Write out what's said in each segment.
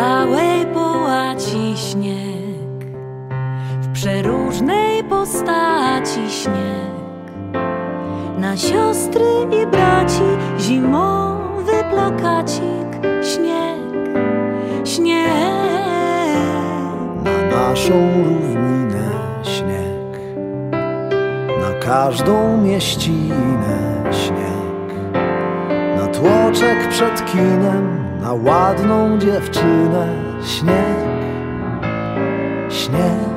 całej połaci śnieg, w przeróżnej postaci śnieg. Na siostry i braci zimowy plakacik. Śnieg, śnieg. Na naszą równinę śnieg, na każdą mieścinę śnieg, na tłoczek przed kinem, na ładną dziewczynę śnieg, śnieg.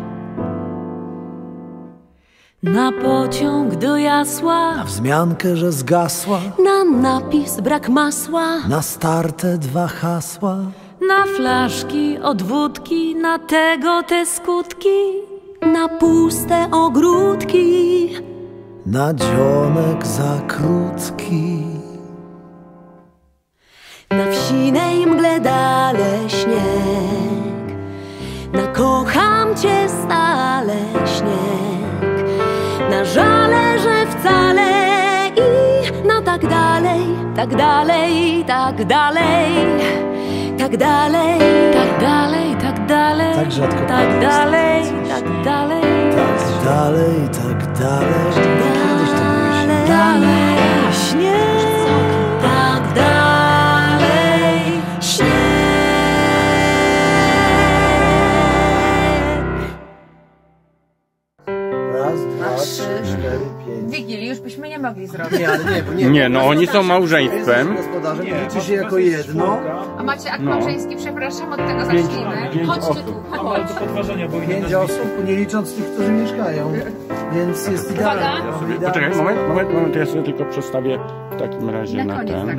Na pociąg do Jasła, Na wzmiankę, że zgasła, na napis brak masła, na starte 2 hasła, na flaszki od wódki, na tego te skutki, na puste ogródki, na dzionek za krótki. na wsinej mgle dale śnieg, na kocham cię stale śnieg, na żale, że wcale i na tak dalej, tak dalej, tak dalej, tak dalej, tak dalej, tak dalej, Tak rzadko tak dalej, tak dalej, Tak dalej, tak dalej. Kiedyś to byłeś. dalej, śnieg, tak dalej, śnieg. Raz, 2, 3, 4, 5. Wigilii już byśmy nie mogli zrobić. Nie, ale nie. Nie, no oni są małżeństwem. Gospodarzem liczy się jako jedno. A macie akt małżeński, przepraszam, od tego zacznijmy. Chodźcie tu, chodź. 5 osób, nie licząc tych, którzy mieszkają. Więc jest idealnie. Poczekaj, moment, to ja sobie tylko przestawię w takim razie Na na koniec, ten. tak.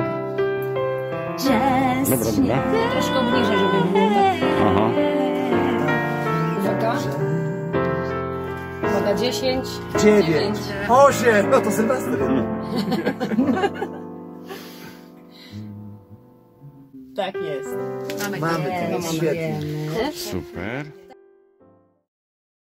Dobra. Troszkę bliżej, żeby było. Aha. Uwaga. Uwaga, 10. 9, 8, no to Sylwester. Tak jest. Mamy to, świetnie. Super.